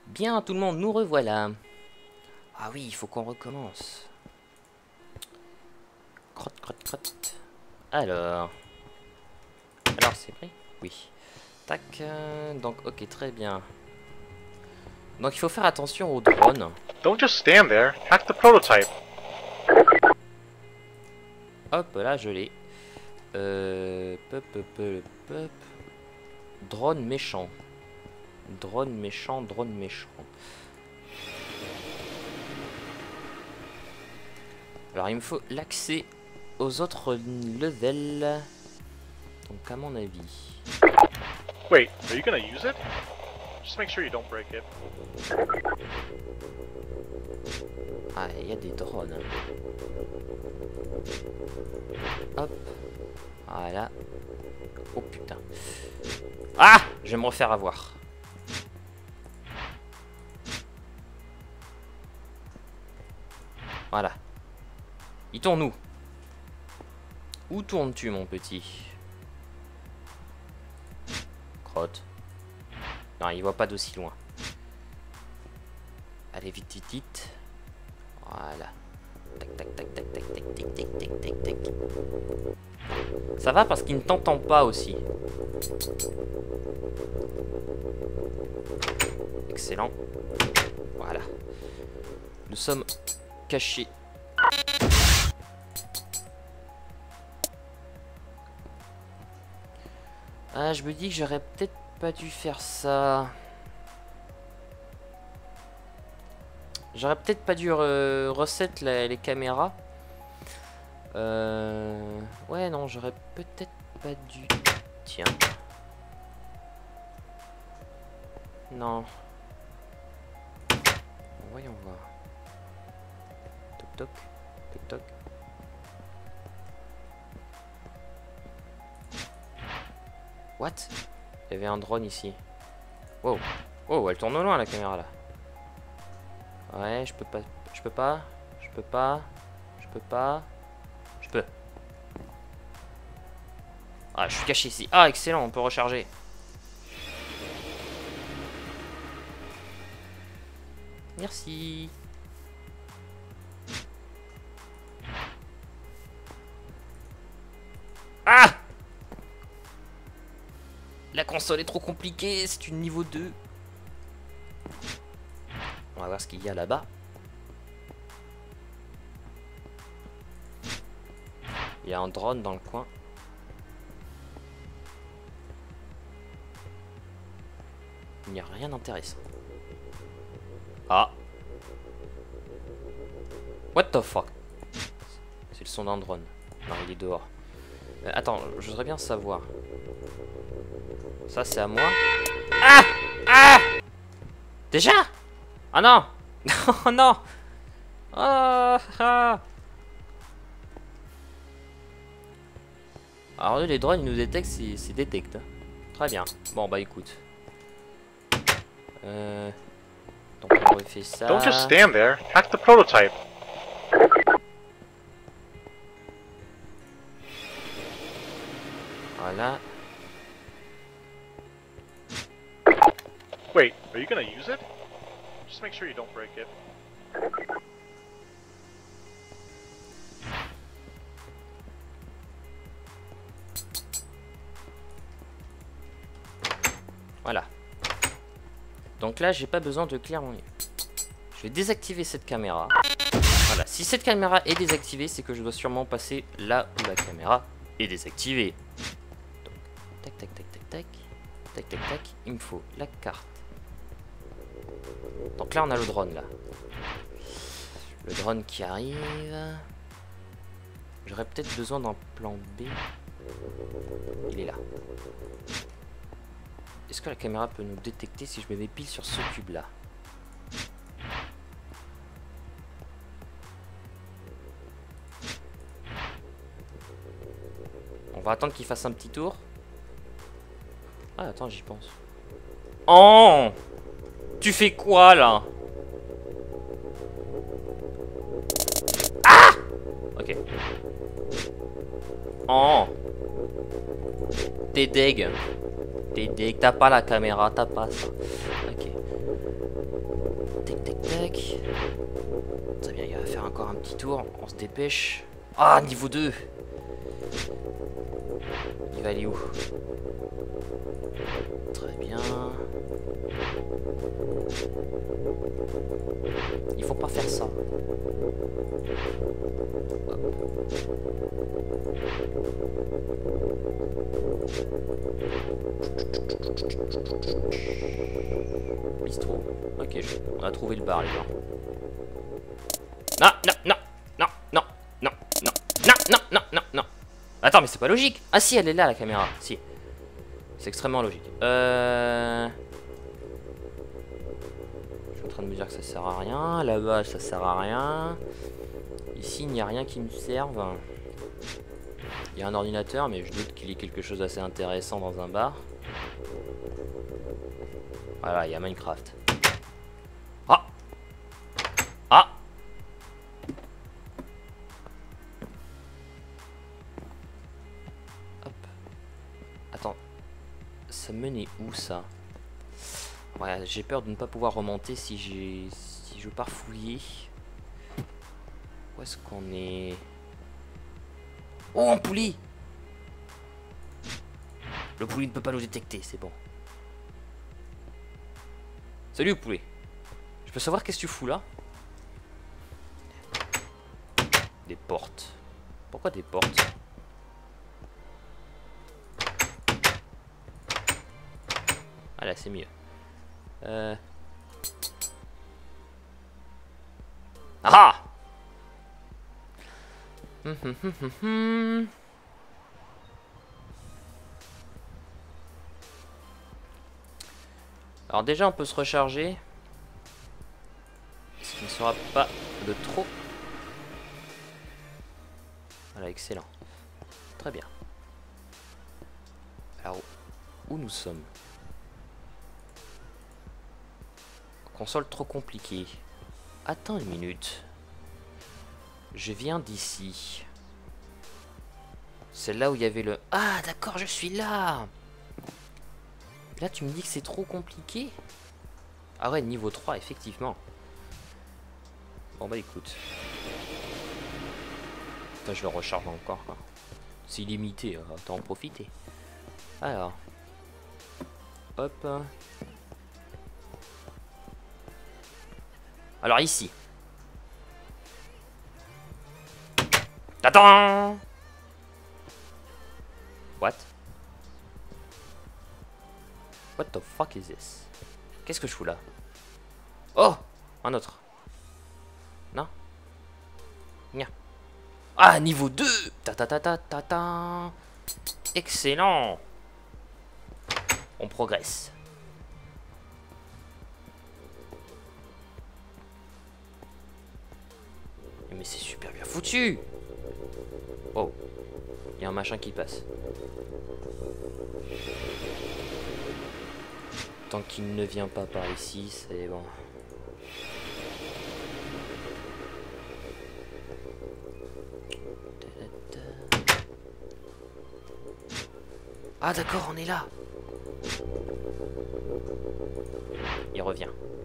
Bien tout le monde, nous revoilà. Ah oui, il faut qu'on recommence. Crotte, crotte, crotte. Alors c'est pris? Oui. Tac, donc ok, très bien. Donc il faut faire attention aux drones. Don't just stand there. Hack the prototype. Hop, là je l'ai. Pop. Drone méchant. Drone méchant, drone méchant. Alors il me faut l'accès aux autres levels. Donc à mon avis. Wait, are you gonna use it? Just make sure you don't break it. Ah, il y a des drones. Hop. Voilà. Oh putain. Ah! Je vais me refaire avoir. Voilà. Il tourne où? Où tournes-tu, mon petit? Crotte. Non, il voit pas d'aussi loin. Allez, vite, vite, vite. Voilà. Tac, tac, tac, tac, tac, tac, tac, tac, tac, tac, tac. Ça va parce qu'il ne t'entend pas aussi. Excellent. Voilà. Nous sommes cachés. Ah, je me dis que j'aurais peut-être pas dû faire ça. J'aurais peut-être pas dû reset les caméras. Ouais, non, j'aurais peut-être pas dû... Tiens. Non. Voyons voir. Toc toc. Toc toc. What? Il y avait un drone ici. Wow. Oh, elle tourne au loin la caméra là. Ouais, je peux pas. Je peux pas. Je peux pas. Je peux pas. Je peux. Ah, je suis caché ici. Ah, excellent, on peut recharger. Merci. Ah! La console est trop compliquée, c'est une niveau 2. On va voir ce qu'il y a là-bas. Il y a un drone dans le coin. Il n'y a rien d'intéressant. Ah. What the fuck? C'est le son d'un drone. Non, il est dehors. Attends, je voudrais bien savoir. Ça, c'est à moi. Ah! Ah! Déjà? Ah non! Oh non! Ah, ah. Alors, les drones, ils nous détectent, c'est détecte. Très bien. Bon, bah écoute. Donc, on refait ça. Don't just stand there. Hack the prototype. Voilà. Wait, are you gonna use it? Just make sure you don't break it. Voilà. Donc là, j'ai pas besoin de clear mon... Je vais désactiver cette caméra. Voilà. Si cette caméra est désactivée, c'est que je dois sûrement passer là où la caméra est désactivée. Donc, tac, tac, tac, tac, tac. Tac, tac, tac. Il me faut la carte. Donc là, on a le drone, là. Le drone qui arrive. J'aurais peut-être besoin d'un plan B. Il est là. Est-ce que la caméra peut nous détecter si je me mets pile sur ce cube-là? On va attendre qu'il fasse un petit tour. Ah, attends, j'y pense. Oh! Tu fais quoi, là? Ah! Ok. Oh! T'es deg. T'es deg. T'as pas la caméra, t'as pas ça. Ok. petit tour, on se dépêche. Ah, niveau 2. Il va aller où? Très bien. Il faut pas faire ça. Bistrot. Ok, on a trouvé le bar, les gars. Non, non, non, non, non, non, non, non, non, non, non, non. Attends, mais c'est pas logique. Ah si, elle est là, la caméra. Si. C'est extrêmement logique. Je suis en train de me dire que ça sert à rien. Là-bas, ça sert à rien. Ici, il n'y a rien qui me serve. Il y a un ordinateur, mais je doute qu'il y ait quelque chose d'assez intéressant dans un bar. Voilà, il y a Minecraft. Ah! Ah! Hop. Attends. Ça menait où, ça? Ouais, j'ai peur de ne pas pouvoir remonter si je pars fouiller. Où est-ce qu'on est? Oh, un poulie! Le poulie ne peut pas nous détecter, c'est bon. Salut, poulet. Je peux savoir qu'est-ce que tu fous là? Des portes. Pourquoi des portes? Ah là, c'est mieux. Ah! Alors déjà on peut se recharger. Ce qui ne sera pas de trop. Voilà, excellent. Très bien. Alors, où nous sommes? Console trop compliquée. Attends une minute. Je viens d'ici. C'est là où il y avait le... Ah d'accord, je suis là. Là tu me dis que c'est trop compliqué. Ah ouais, niveau 3, effectivement. Bon bah écoute. Putain, je le recharge encore, quoi. C'est illimité, autant en profiter. Alors. Hop. Alors ici. Attends. What? What the fuck is this? Qu'est-ce que je fous là? Oh! Un autre. Non? Nia. Ah, niveau 2! Ta ta ta ta ta ta. Excellent! On progresse. Mais c'est super bien foutu! Oh! Il y a un machin qui passe. Tant qu'il ne vient pas par ici, c'est bon. Ah d'accord, on est là. Il revient.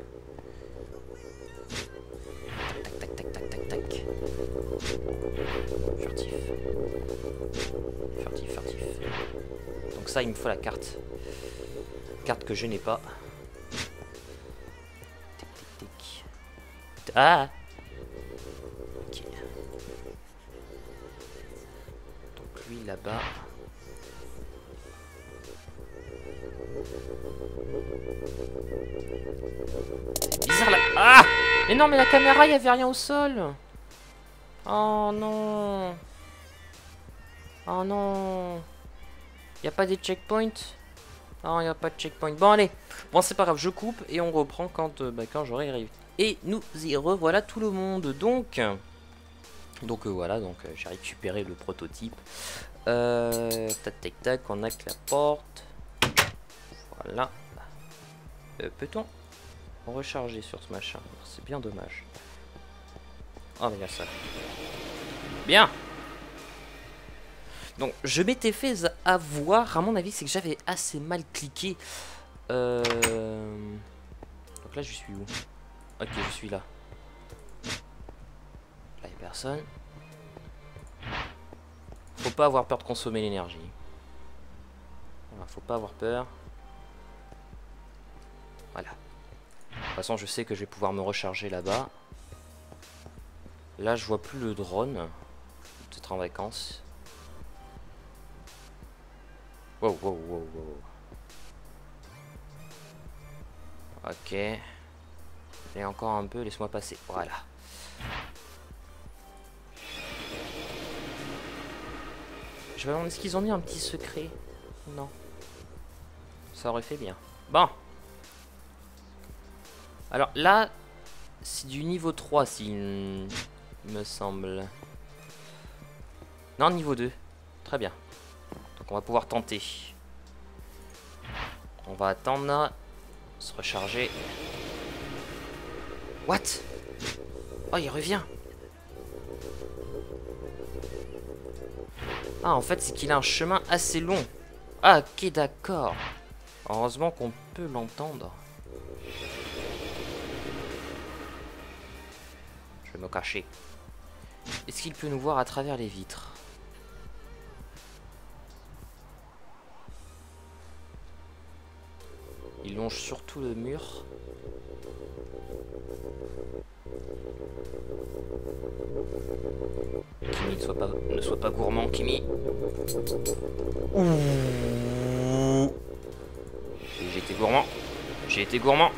Tac, tac, tac, tac, tac, tac, tac. Furtif. Furtif, furtif. Donc ça, il me faut la carte. Carte que je n'ai pas. Tic, tic, tic. Ah! Ok. Donc lui là-bas. C'est bizarre là. Ah! Mais non, mais la caméra, il n'y avait rien au sol. Oh non. Oh non. Il n'y a pas des checkpoints? Non, il n'y a pas de checkpoint. Bon, allez. Bon, c'est pas grave, je coupe et on reprend quand, quand j'aurai arrivé. Et nous y revoilà tout le monde. Donc voilà, donc j'ai récupéré le prototype. Tac, tac, tac, on a que la porte. Voilà. Peut-on recharger sur ce machin? C'est bien dommage. Oh, mais là, ça. Bien. Donc, je m'étais fait avoir, à mon avis, c'est que j'avais assez mal cliqué. Donc là, je suis où? Ok, je suis là. Là, il n'y avait personne. Faut pas avoir peur de consommer l'énergie. Voilà, faut pas avoir peur. Voilà. De toute façon, je sais que je vais pouvoir me recharger là-bas. Là, je vois plus le drone. Peut-être en vacances. Wow, wow, wow, wow. Ok. Et encore un peu, laisse-moi passer. Voilà. Je me demande, est-ce qu'ils ont mis un petit secret? Non. Ça aurait fait bien. Bon. Alors là, c'est du niveau 3, s'il me semble. Non, niveau 2. Très bien. Donc on va pouvoir tenter. On va attendre. Se recharger. What? Oh, il revient. Ah, en fait, c'est qu'il a un chemin assez long. Ah, ok, d'accord. Heureusement qu'on peut l'entendre. Je vais me cacher. Est-ce qu'il peut nous voir à travers les vitres? Il longe surtout le mur. Kimi, ne sois pas gourmand, Kimi. J'ai été gourmand. J'ai été gourmand.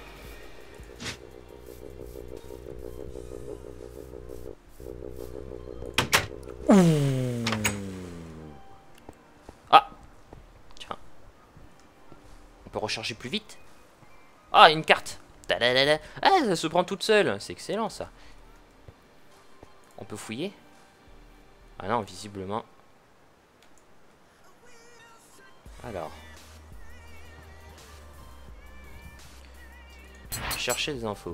Ah, tiens. On peut recharger plus vite. Ah, une carte. Tadadada. Ah, ça se prend toute seule. C'est excellent, ça. On peut fouiller? Ah non, visiblement. Alors. Chercher des infos.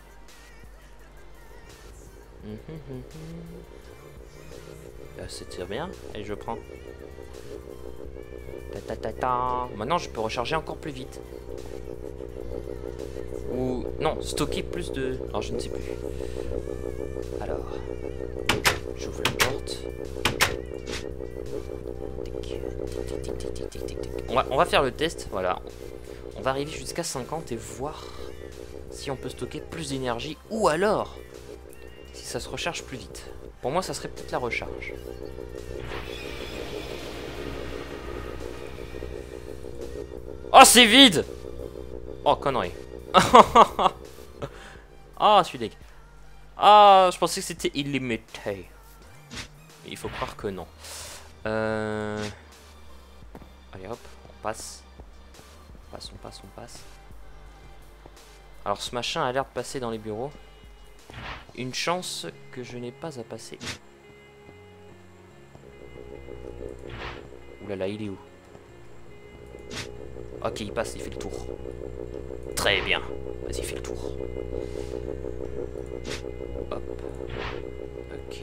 C'est bien. Et je prends. Maintenant, je peux recharger encore plus vite. Ou non, stocker plus de... Alors, je ne sais plus. Alors, j'ouvre la porte. On va faire le test. Voilà. On va arriver jusqu'à 50 et voir si on peut stocker plus d'énergie. Ou alors, si ça se recharge plus vite. Pour moi, ça serait peut-être la recharge. Oh, c'est vide! Oh, connerie. Ah, je suis deg. Ah, je pensais que c'était illimité. Il faut croire que non. Allez hop, on passe. On passe. Alors, ce machin a l'air de passer dans les bureaux. Une chance que je n'ai pas à passer. Ouh là là, il est où? Ok, il passe, il fait le tour. Très bien. Vas-y, fais le tour. Hop. Ok.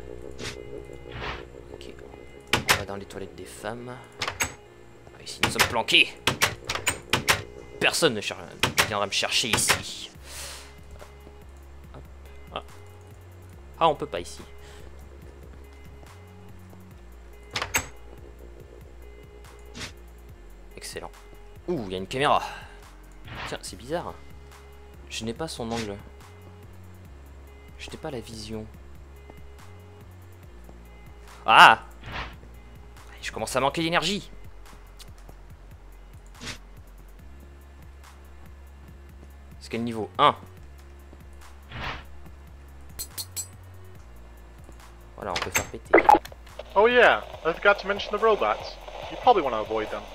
Ok. On va dans les toilettes des femmes. Ah, ici, nous sommes planqués. Personne ne viendra me chercher ici. Hop. Ah. Ah, on peut pas ici. Excellent. Ouh, il y a une caméra. Tiens, c'est bizarre. Je n'ai pas son angle. Je n'ai pas la vision. Ah! Je commence à manquer d'énergie. C'est quel niveau? 1. Voilà, on peut faire péter. Oh yeah, I forgot to mention the robots. You probably want to avoid them.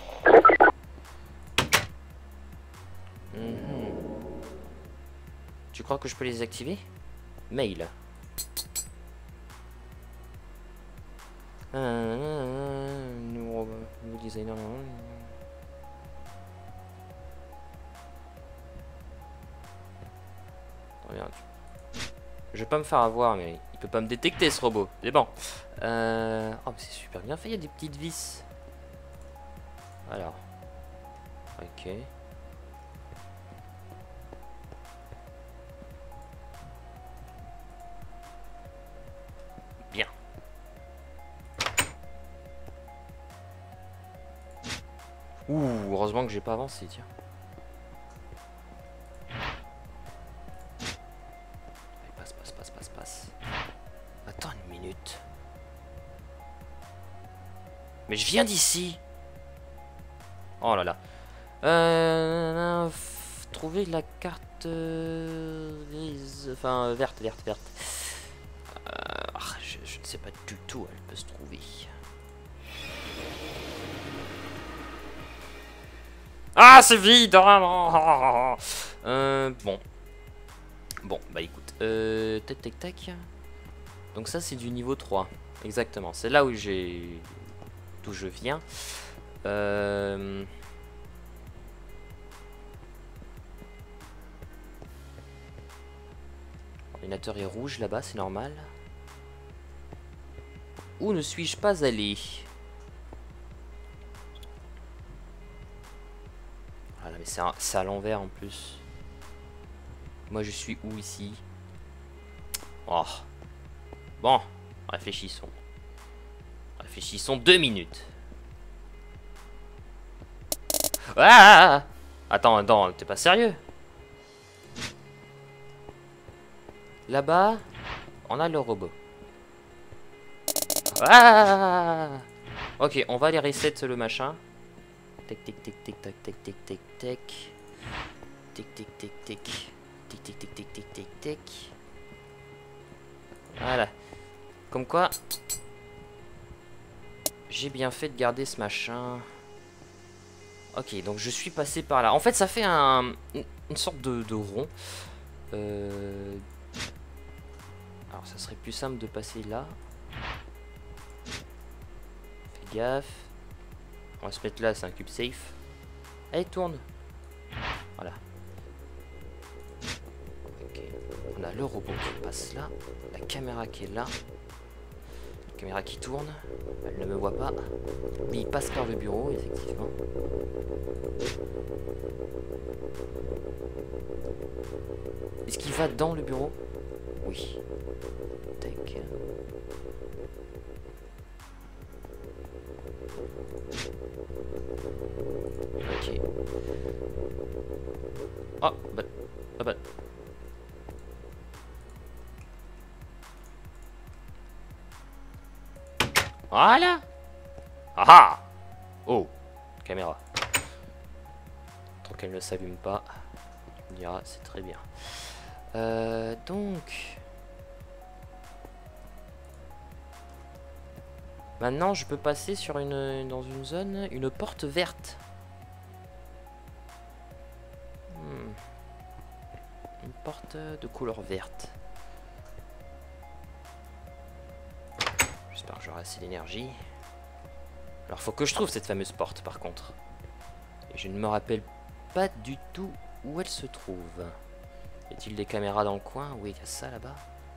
Tu crois que je peux les activer? Mail. Nouveau designer. Regarde. Je vais pas me faire avoir, mais il peut pas me détecter ce robot. C'est bon. Oh, mais c'est super bien fait. Il y a des petites vis. Alors. Ok. Ouh, heureusement que j'ai pas avancé, tiens. Allez, passe. Attends une minute. Mais je viens d'ici. Oh là là. Trouver la carte grise. Enfin, verte. Je ne sais pas du tout où elle peut se trouver. Ah, c'est vide. Bon. Bon, bah écoute. Tac. Donc ça, c'est du niveau 3. Exactement. C'est là où d'où je viens. L'ordinateur est rouge là-bas, c'est normal. Où ne suis-je pas allé? Ah là, mais c'est à l'envers en plus. Moi je suis où ici? Oh. Bon, réfléchissons. Réfléchissons 2 minutes. Ah! Attends, t'es pas sérieux? Là-bas, on a le robot. Ah! Ok, on va aller reset le machin. Tic. Voilà. Comme quoi, j'ai bien fait de garder ce machin. Ok, donc je suis passé par là. En fait, ça fait une sorte de rond. Alors, ça serait plus simple de passer là. Fais gaffe. On va se mettre là, c'est un cube safe. Allez, tourne. Voilà. Ok. On a le robot qui passe là. La caméra qui est là. La caméra qui tourne. Elle ne me voit pas. Lui, il passe par le bureau, effectivement. Est-ce qu'il va dans le bureau? Oui. Tac. Ok. Oh, bah. Ah bah. Voilà. Ah. Oh. Caméra. Tant qu'elle ne s'allume pas, on dira c'est très bien. Donc. Maintenant, je peux passer sur dans une zone, une porte verte. Une porte de couleur verte. J'espère que j'aurai assez d'énergie. Alors, faut que je trouve cette fameuse porte, par contre. Et je ne me rappelle pas du tout où elle se trouve. Y a-t-il des caméras dans le coin? Oui, il y a ça là-bas.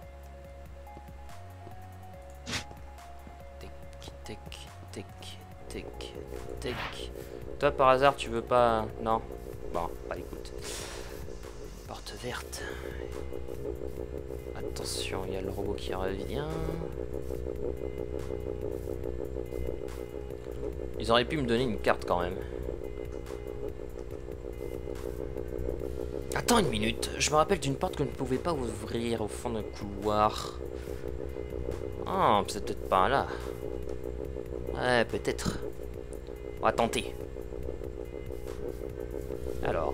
Tac. Toi, par hasard, tu veux pas... Non. Bon, bah écoute. Porte verte. Attention, il y a le robot qui revient. Ils auraient pu me donner une carte quand même. Attends une minute. Je me rappelle d'une porte que je ne pouvais pas ouvrir au fond d'un couloir. Ah, c'est peut-être pas là. Ouais, peut-être. On va tenter. Alors.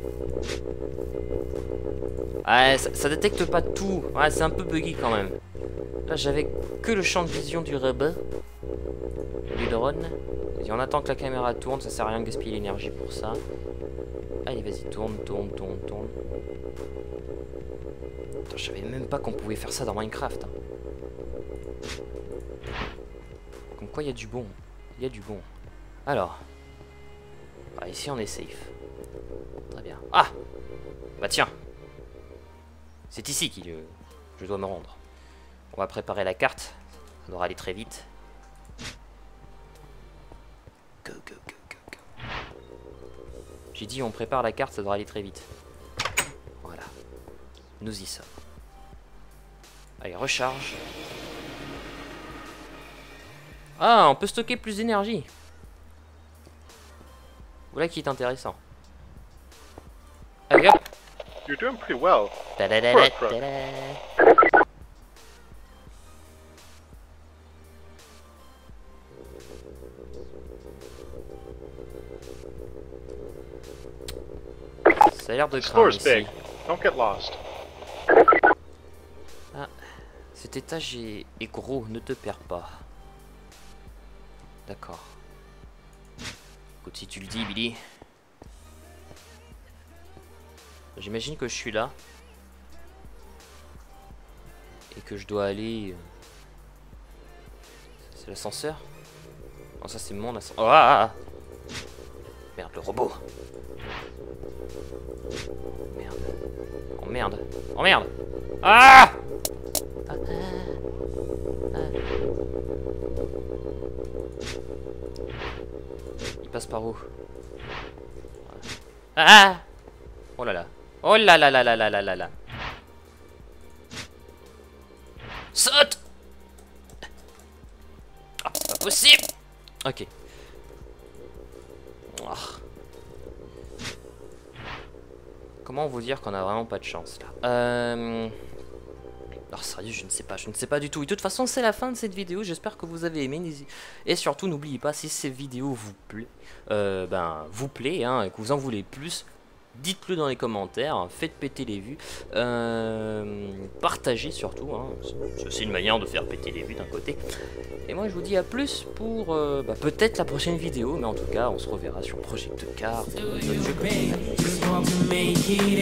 Ouais, ça détecte pas tout. Ouais, c'est un peu buggy quand même. Là, j'avais que le champ de vision du robot. Du drone. Et on attend que la caméra tourne. Ça sert à rien de gaspiller l'énergie pour ça. Allez, vas-y, tourne. Attends, je savais même pas qu'on pouvait faire ça dans Minecraft. Hein. Comme quoi, il y a du bon. Il y a du bon. Alors. Ah, ici, on est safe. Très bien. Ah! Bah tiens. C'est ici que je dois me rendre. On va préparer la carte. Ça devra aller très vite. Go. J'ai dit on prépare la carte, ça devra aller très vite. Voilà. Nous y sommes. Allez, recharge. Ah, on peut stocker plus d'énergie. Voilà qui est intéressant. Allez hop. You're doing pretty well. Ta-da-da-da, Crook. ta-da. Ça a l'air de craindre Explore's ici. big. Don't get lost. Ah, cet étage est gros, ne te perds pas. D'accord. Écoute, si tu le dis, Billy. J'imagine que je suis là. Et que je dois aller... C'est l'ascenseur? Oh, ça c'est mon ascenseur. Oh, ah, ah. Merde, le robot. Merde. Oh merde. Oh merde. Ah, ah, ah, ah. Il passe par où? Ah. Oh là là. Oh là là là là là là là là. Saute. Ah, pas possible. Ok. Oh. Comment vous dire qu'on a vraiment pas de chance là? Alors sérieux, je ne sais pas du tout. Et de toute façon, c'est la fin de cette vidéo. J'espère que vous avez aimé. Et surtout, n'oubliez pas, si ces vidéos vous plaît, hein, et que vous en voulez plus, dites-le dans les commentaires, faites péter les vues, partagez surtout, hein, c'est aussi une manière de faire péter les vues d'un côté. Et moi je vous dis à plus pour peut-être la prochaine vidéo, mais en tout cas on se reverra sur Project Cars.